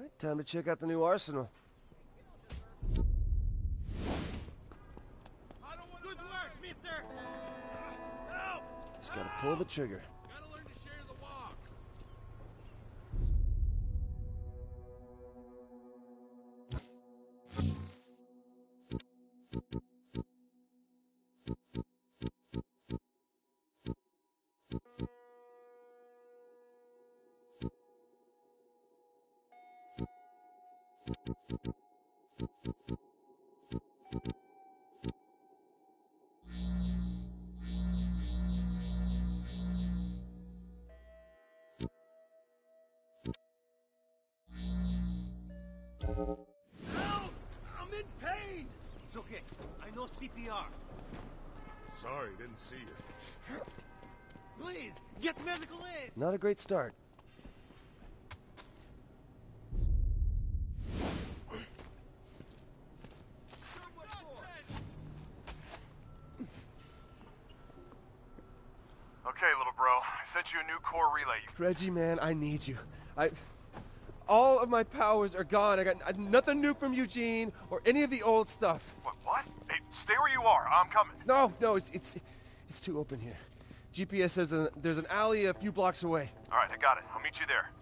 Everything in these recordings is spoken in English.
Alright, time to check out the new arsenal. Good work, mister! Help! Just gotta pull the trigger. Gotta learn to share the walk. Help! I'm in pain! It's okay. I know CPR. Sorry, didn't see you. Please, get medical aid! Not a great start. Okay, little bro. I sent you a new core relay. Reggie, man, I need you. All of my powers are gone. I got nothing new from Eugene or any of the old stuff. What? Hey, stay where you are. I'm coming. No, it's too open here. GPS says there's an alley a few blocks away. All right, I got it. I'll meet you there.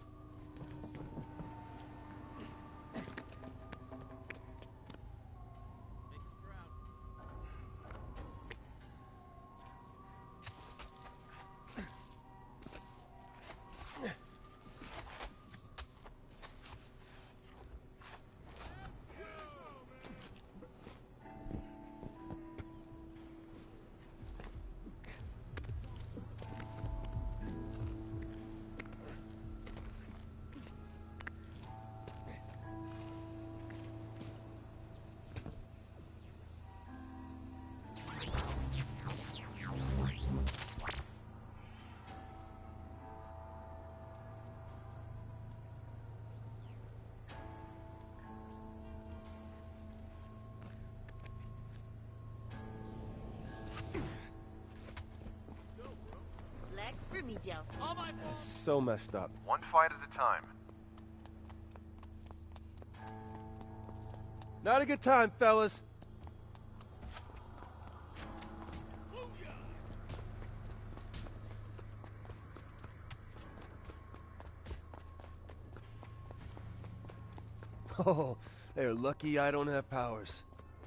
Legs for me, Delphi. All my So messed up. One fight at a time. Not a good time, fellas. Oh, they're lucky I don't have powers.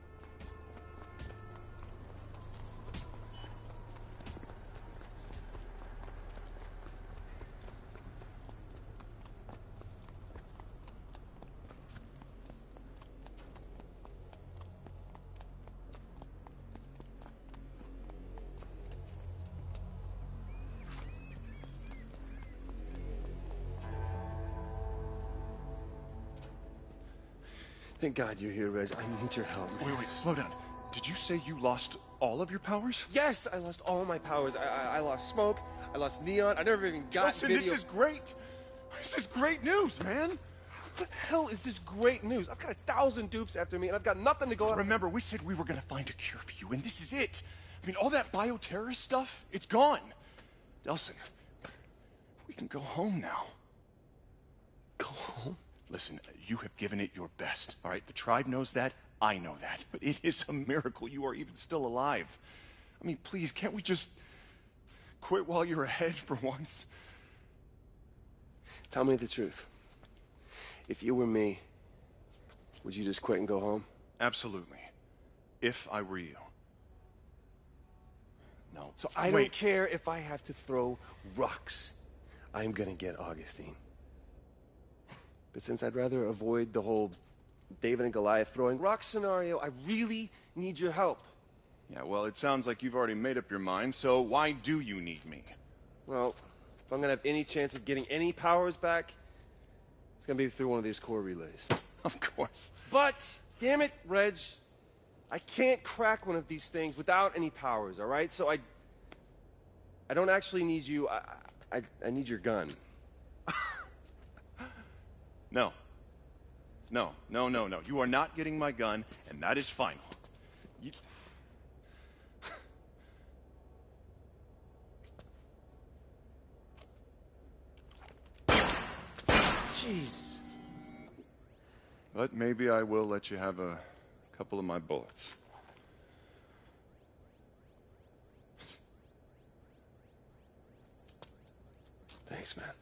Thank God you're here, Reg. I need your help. Wait, slow down. Did you say you lost all of your powers? Yes, I lost all my powers. I lost smoke. I lost neon. I never even got Listen, video. this is great. This is great news, man. What the hell is this great news? I've got 1,000 dupes after me, and I've got nothing to go on. Remember, we said we were going to find a cure for you, and this is it. I mean, all that bioterrorist stuff, it's gone. Delsin, we can go home now. Go home? Listen, you have given it your best, all right? The tribe knows that. I know that. But it is a miracle you are even still alive. I mean, please, can't we just quit while you're ahead for once? Tell me the truth. If you were me, would you just quit and go home? Absolutely. If I were you. No. So I don't care if I have to throw rocks. I'm gonna get Augustine. But since I'd rather avoid the whole David and Goliath throwing rocks scenario, I really need your help. Yeah, well, it sounds like you've already made up your mind, so why do you need me? Well, if I'm gonna have any chance of getting any powers back, it's gonna be through one of these core relays. Of course. But, damn it, Reg, I can't crack one of these things without any powers, all right? So I don't actually need you. I need your gun. No. No. You are not getting my gun, and that is final. You... Jeez. But maybe I will let you have a couple of my bullets. Thanks, man.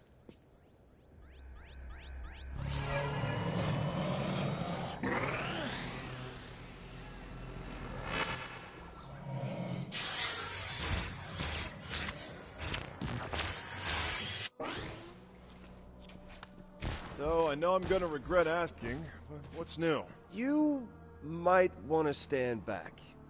So, I know I'm gonna regret asking, but what's new? You might want to stand back.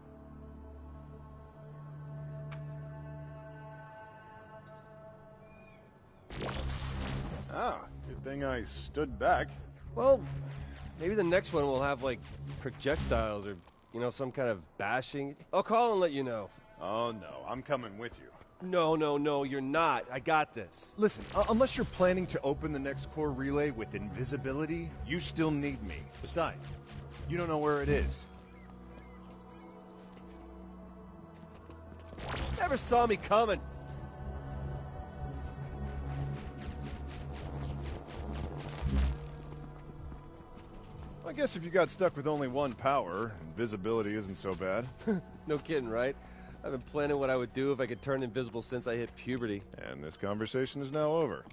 Ah, good thing I stood back. Well, maybe the next one will have, like, projectiles or, you know, some kind of bashing. I'll call and let you know. Oh no, I'm coming with you. No, you're not. I got this. Listen, unless you're planning to open the next core relay with invisibility, you still need me. Besides, you don't know where it is. Never saw me coming. I guess if you got stuck with only one power, invisibility isn't so bad. No kidding, right? I've been planning what I would do if I could turn invisible since I hit puberty. And this conversation is now over.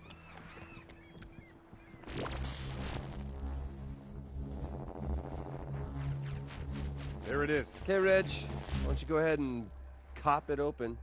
There it is. Okay, Reg, why don't you go ahead and cop it open?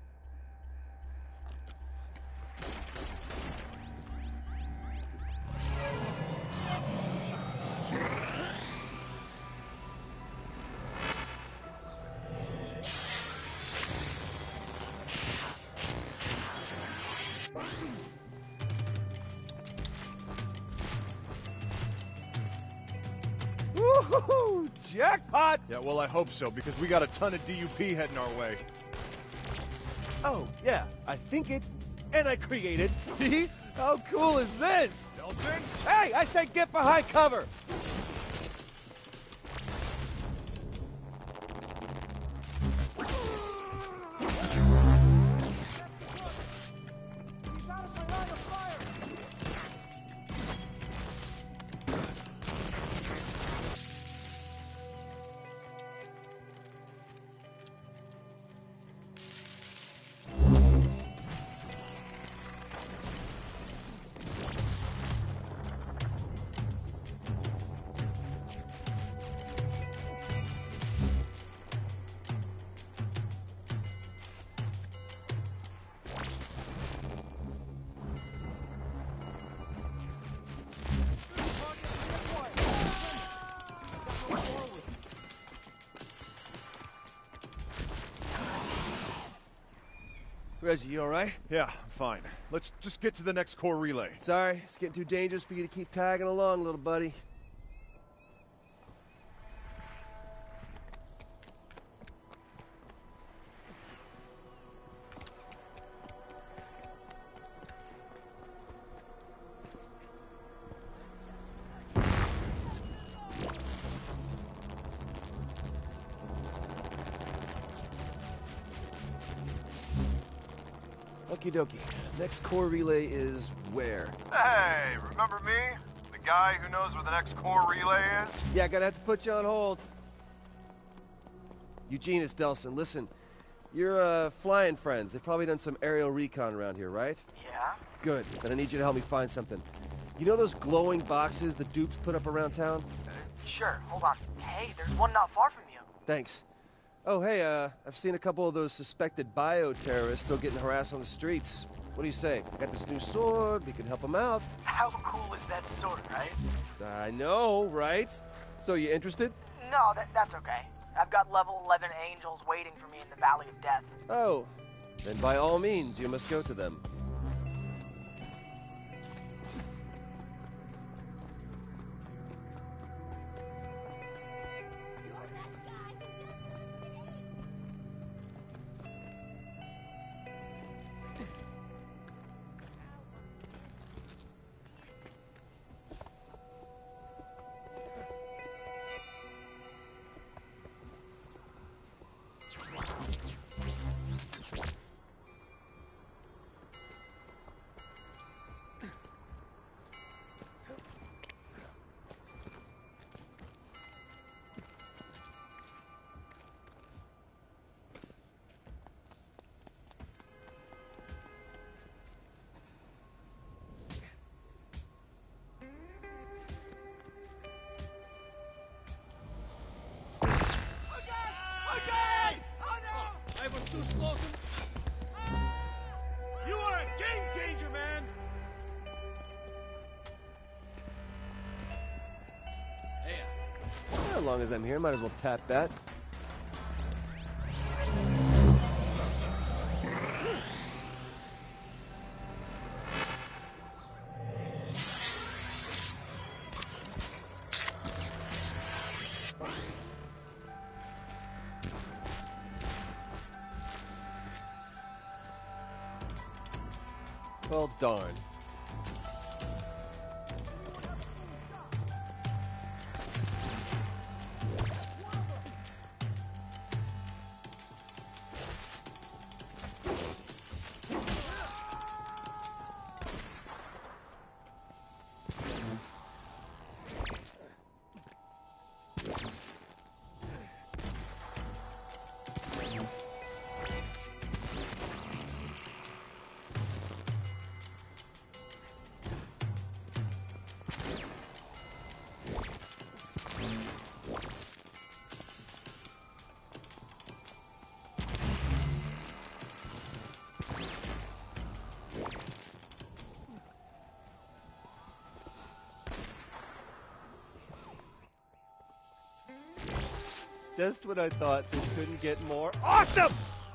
Woohoo! Jackpot! Yeah, well, I hope so, because we got a ton of DUP heading our way. Oh, yeah, I think it, and I create it. How cool is this? Delsin? Hey, I said get behind cover! Reggie, you alright? Yeah, I'm fine. Let's just get to the next core relay. Sorry, it's getting too dangerous for you to keep tagging along, little buddy. Okie dokie. Next core relay is where? Hey, remember me? The guy who knows where the next core relay is? Yeah, gonna have to put you on hold. Eugene, it's Delsin. Listen, you're flying friends. They've probably done some aerial recon around here, right? Yeah? Good. Then I need you to help me find something. You know those glowing boxes the dupes put up around town? Sure, hold on. Hey, there's one not far from you. Thanks. Oh, hey, I've seen a couple of those suspected bio-terrorists still getting harassed on the streets. What do you say? I got this new sword, we can help them out. How cool is that sword, right? I know, right? So, you interested? No, that's okay. I've got level 11 angels waiting for me in the Valley of Death. Oh, then by all means, you must go to them. changer, man. Hey, As long as I'm here, might as well tap that. Well, darn. Just when I thought this couldn't get more awesome!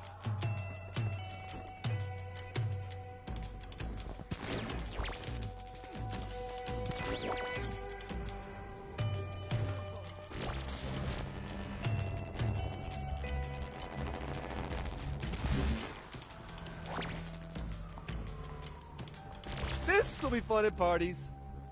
This will be fun at parties.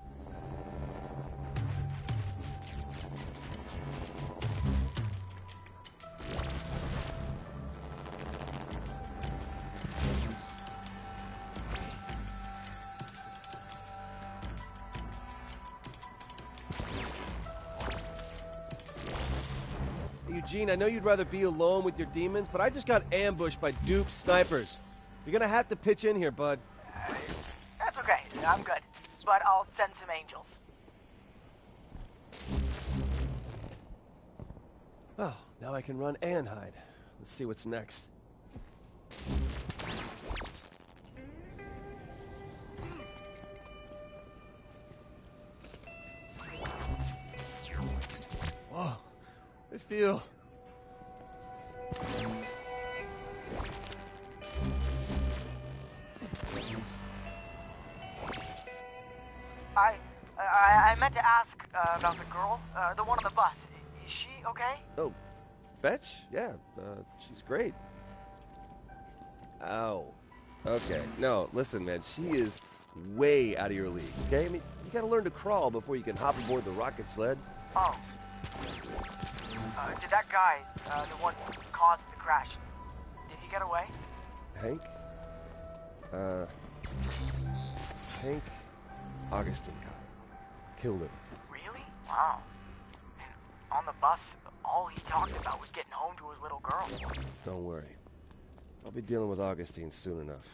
Eugene, I know you'd rather be alone with your demons, but I just got ambushed by Duke snipers. You're gonna have to pitch in here, bud. That's okay. I'm good. But I'll send some angels. Oh, now I can run and hide. Let's see what's next. Whoa, I feel... I meant to ask about the girl, the one on the bus. Is she okay? Oh, Fetch? Yeah, she's great. Ow. Okay, no, listen, man, she is way out of your league, okay? I mean, you gotta learn to crawl before you can hop aboard the rocket sled. Oh. Did that guy, the one who caused the crash, did he get away? Hank? Hank Augustine got him. Killed him. Really? Wow. And on the bus, all he talked about was getting home to his little girl. Don't worry. I'll be dealing with Augustine soon enough.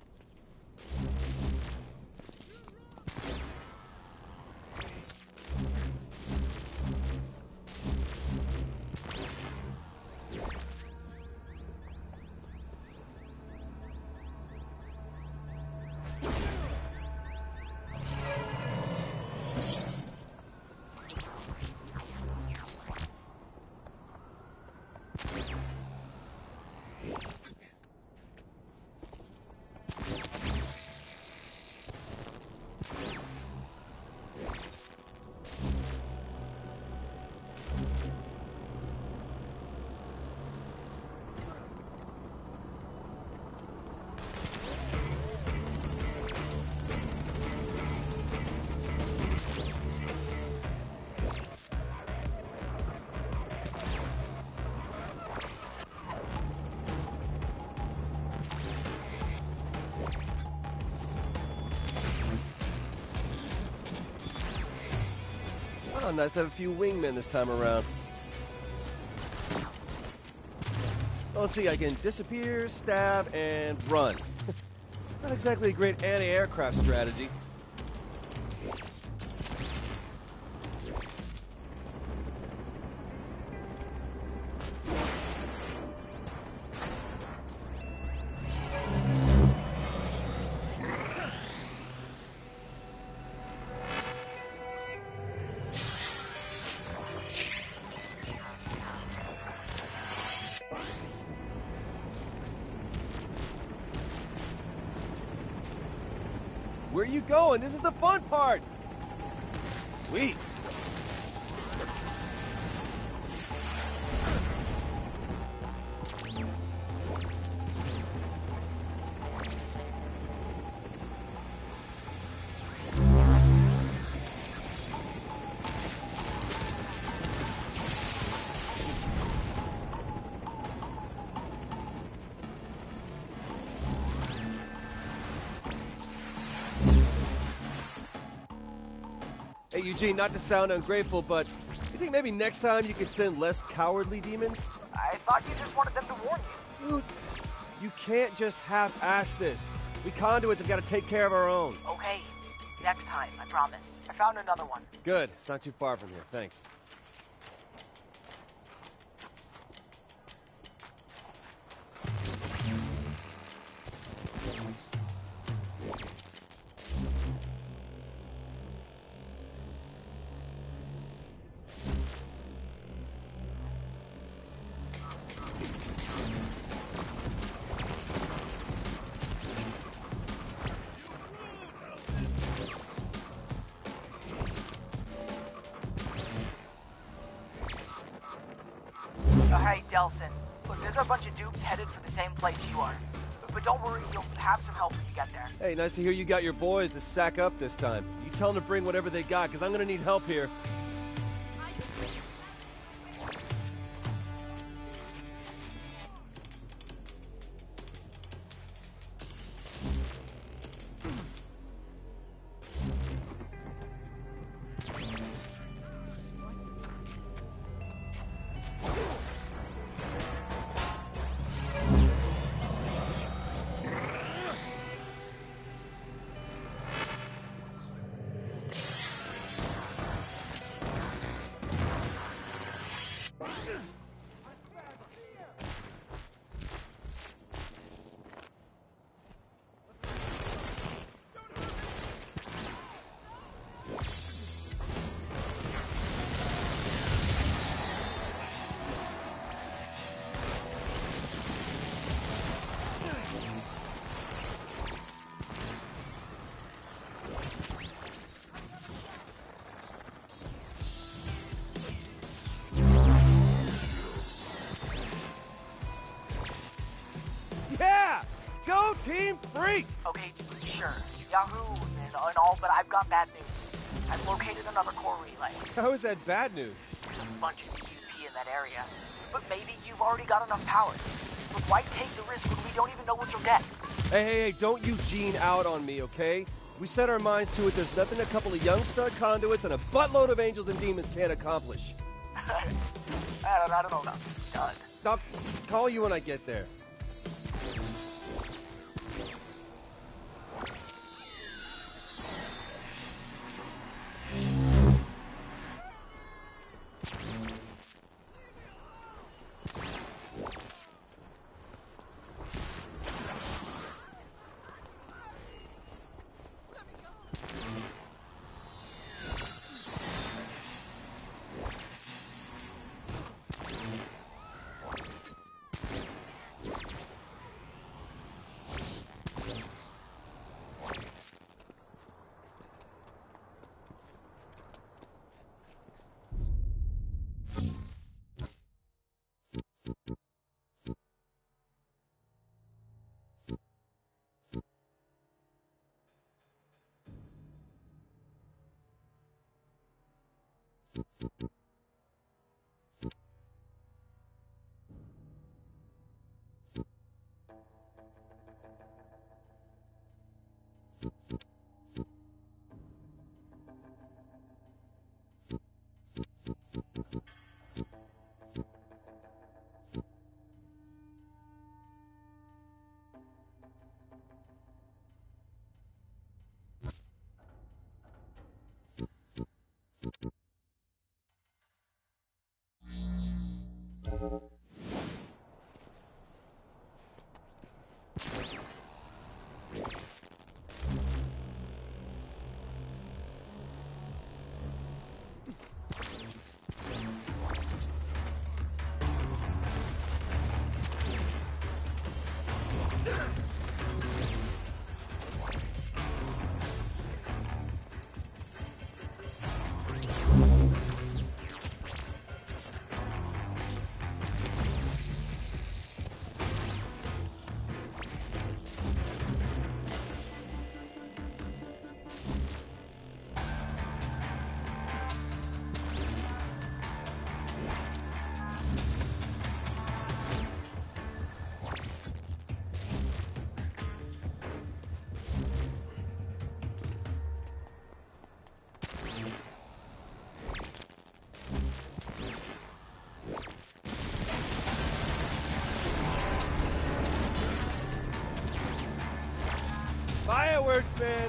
Oh, nice to have a few wingmen this time around. Well, let's see, I can disappear, stab, and run. Not exactly a great anti-aircraft strategy. Where are you going? This is the fun part! Sweet! Hey, Eugene, not to sound ungrateful, but you think maybe next time you could send less cowardly demons? I thought you just wanted them to warn you. Dude, you can't just half-ass this. We conduits have got to take care of our own. Okay, next time, I promise. I found another one. Good. It's not too far from here. Thanks. Hey, Delsin. Look, there's a bunch of dupes headed for the same place you are. But don't worry, you'll have some help when you get there. Hey, nice to hear you got your boys to sack up this time. You tell them to bring whatever they got, because I'm going to need help here. Yeah! Go Team Freak! Okay, sure. Yahoo and all, but I've got bad news. I've located another core relay. How is that bad news? There's a bunch of DUP in that area. But maybe you've already got enough powers. But why take the risk when we don't even know what you'll get? Hey, don't Eugene out on me, okay? We set our minds to it. There's nothing a couple of young stud conduits and a buttload of angels and demons can't accomplish. I don't know about stud. I'll call you when I get there. fireworks, man.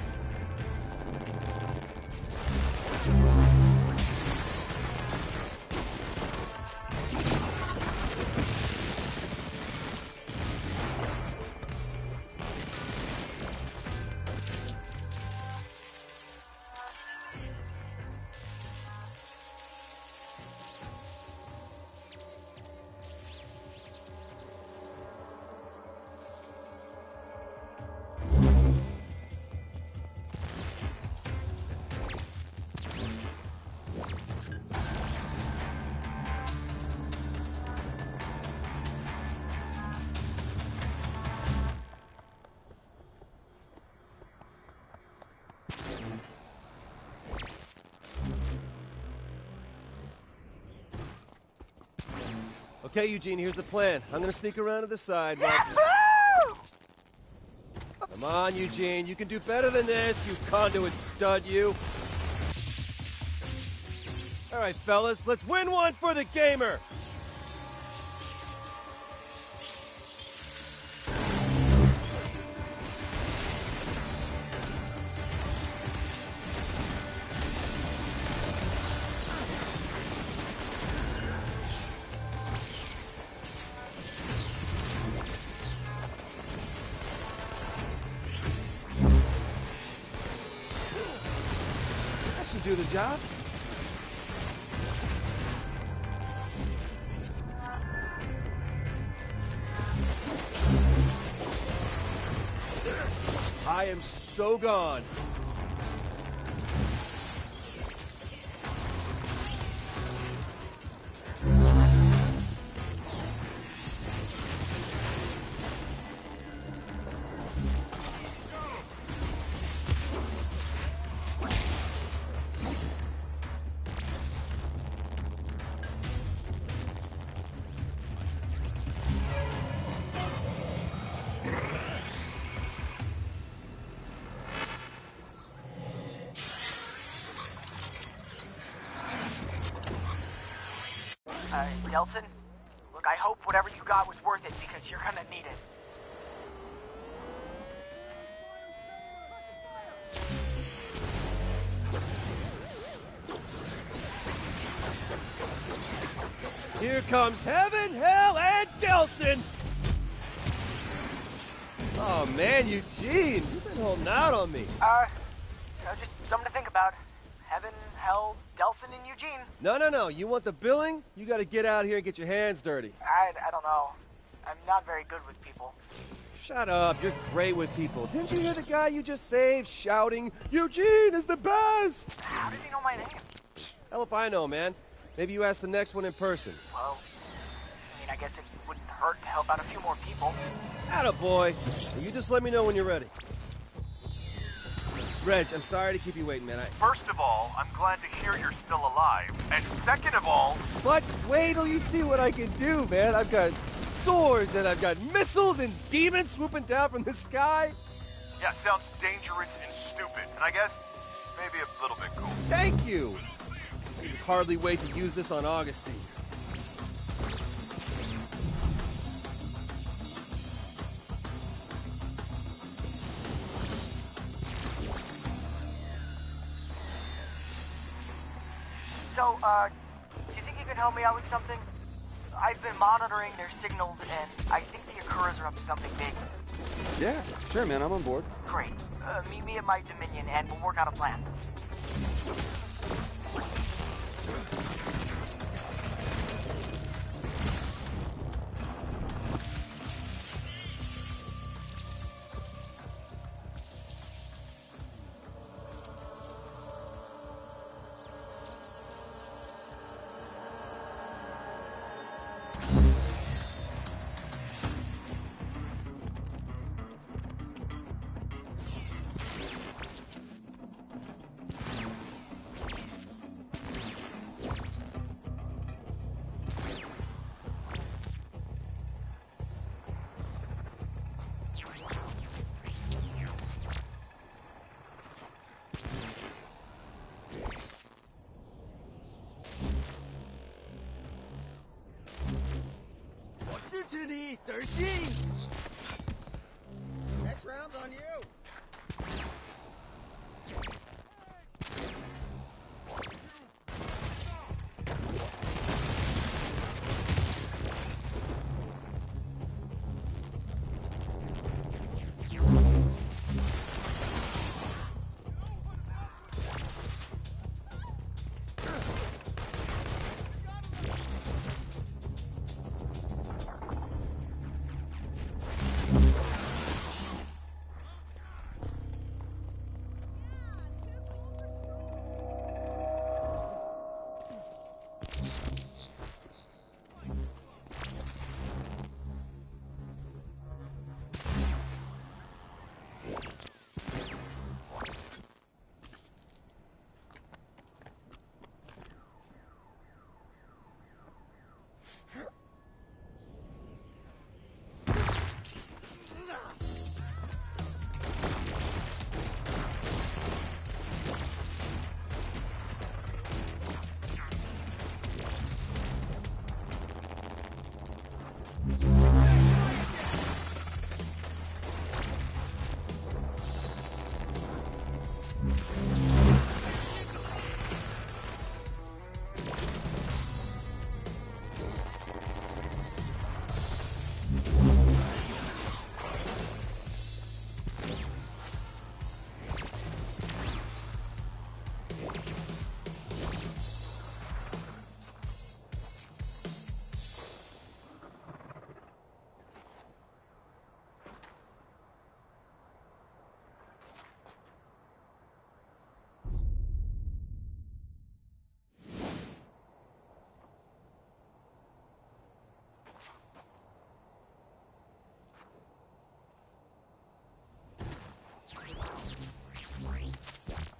Okay, Eugene, here's the plan. I'm gonna sneak around to the side. Come on, Eugene. You can do better than this, you conduit stud, you. All right, fellas, let's win one for the gamer. Do the job. I am so gone. Delsin, look, I hope whatever you got was worth it because you're gonna need it. Here comes heaven, hell, and Delsin! Oh man, Eugene, you've been holding out on me. Just something to think about. Heaven, hell, Delsin, and Eugene. No. You want the billing? You gotta get out here and get your hands dirty. I don't know. I'm not very good with people. Shut up. You're great with people. Didn't you hear the guy you just saved shouting, Eugene is the best? How did he know my name? Hell if I know, man. Maybe you ask the next one in person. Well, I guess it wouldn't hurt to help out a few more people. Attaboy. You just let me know when you're ready. Reg, I'm sorry to keep you waiting, man. First of all, I'm glad to hear you're still alive. And second of all... But wait till you see what I can do, man. I've got swords, and I've got missiles and demons swooping down from the sky. Yeah, sounds dangerous and stupid. And I guess maybe a little bit cool. Thank you. I can just hardly wait to use this on Augustine. So, do you think you can help me out with something? I've been monitoring their signals, and I think the Akuras are up to something big. Yeah, sure, man. I'm on board. Great. Meet me at my Dominion, and we'll work out a plan. Opportunity 13. Next round's on you.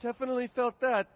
Definitely felt that.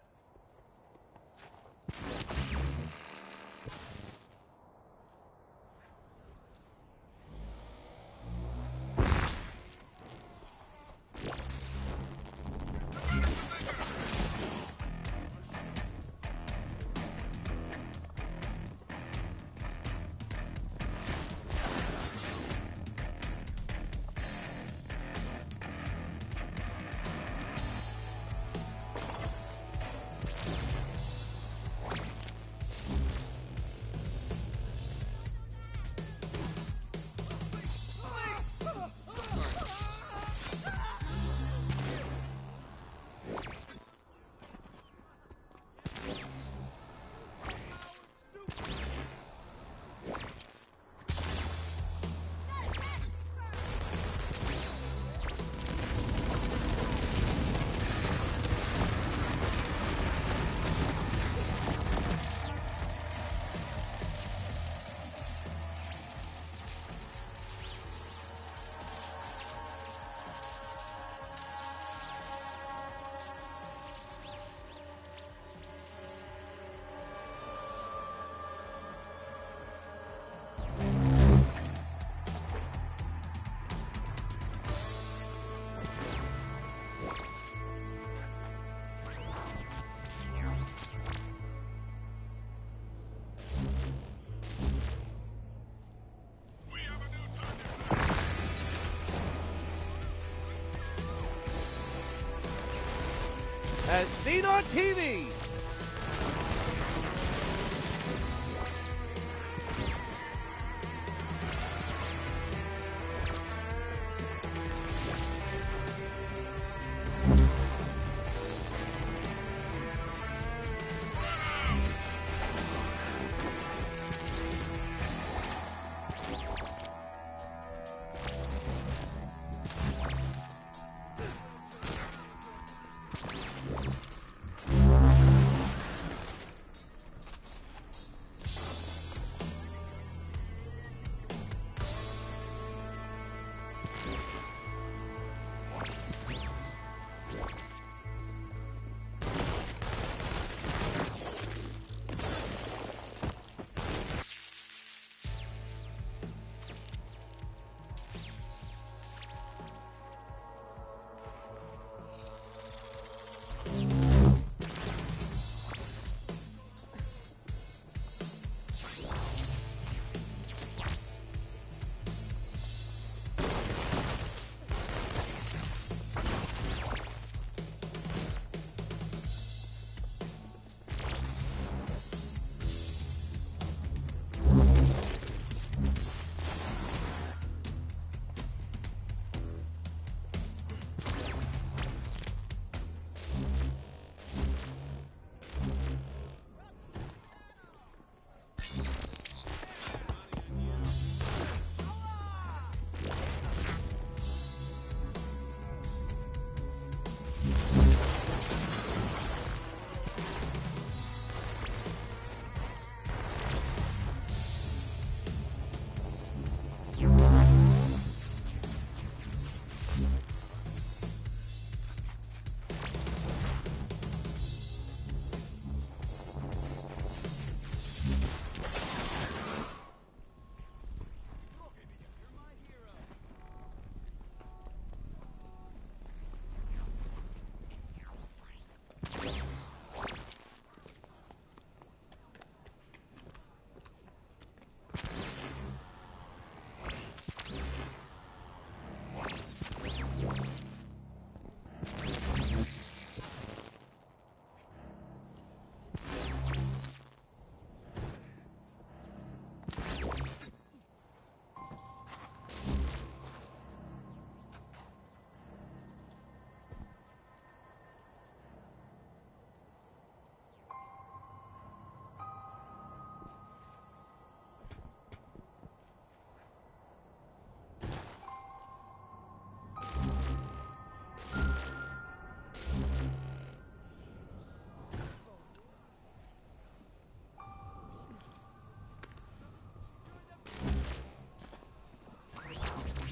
As seen on TV.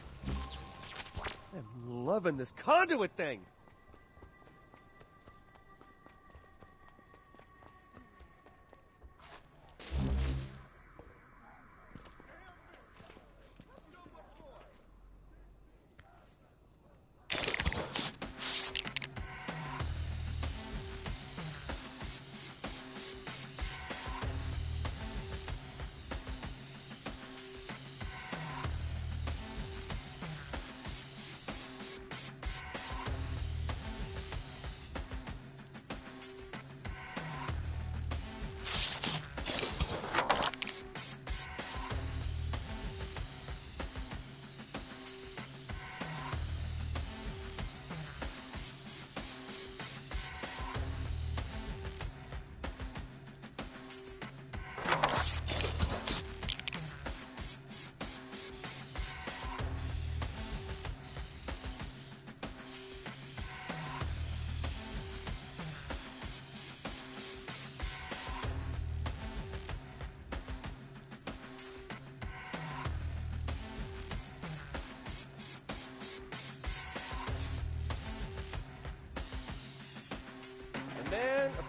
I'm loving this conduit thing.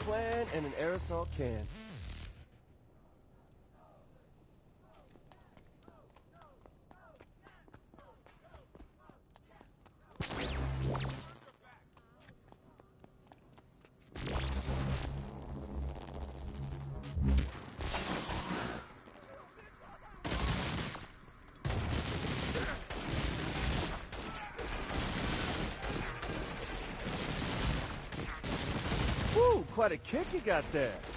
plan and an aerosol can. Woo, quite a kick you got there.